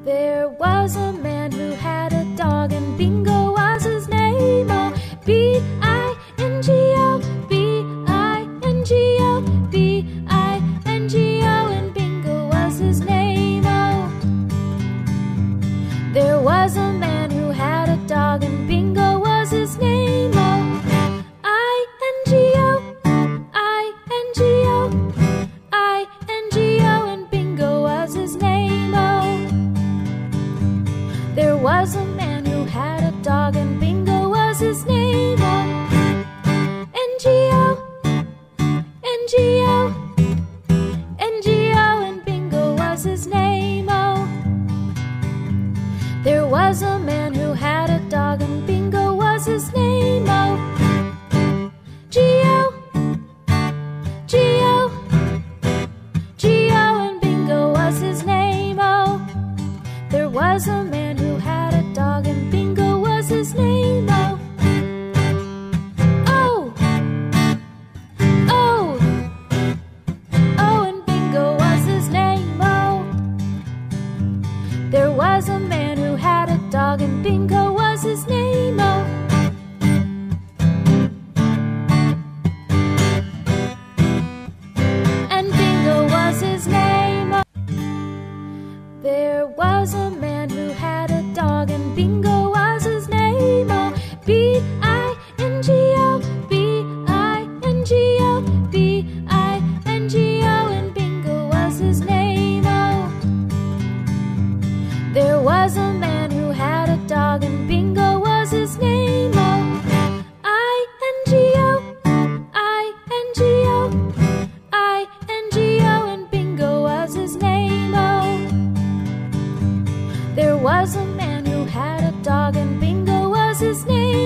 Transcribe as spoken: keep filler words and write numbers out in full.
There was a man who had a dog, and Bingo was his name. Oh, B I N G O, B I N G O, B I N G O, and Bingo was his name. Oh, there was a man who had a dog, and Bingo was his name. Oh, I N G O, I N G O, I N G O, and Bingo was his name. Oh, there was a man who had a dog, and Bingo was his name. Oh, N G O, N G O, N G O, and Bingo was his name. Oh, there was a man who had a dog, and Bingo was his name. Oh, G O, G O, G O, and Bingo was his name. Oh, there was a man who had a dog, and Bingo was his name. Oh, oh, oh, oh, and Bingo was his name. Oh, there was a man who had a dog, and Bingo was his name. Oh, and Bingo was his name. Oh, there was a man who had a dog, and Bingo was his name. Oh, B I N G O, B I N G O, B I N G O, and Bingo was his name. Oh, there was a man who had a dog, and Bingo was his name. Oh, I N G O, I N G O, I N G O, and Bingo was his name. Oh, there was a man who had a dog, and Bingo was his name. Oh, B I N G O, B I N G O, B I N G O, and Bingo was his name. Oh, there was a man who had a dog, and Bingo was his name. Oh, there was a man who had a dog, and Bingo was his name.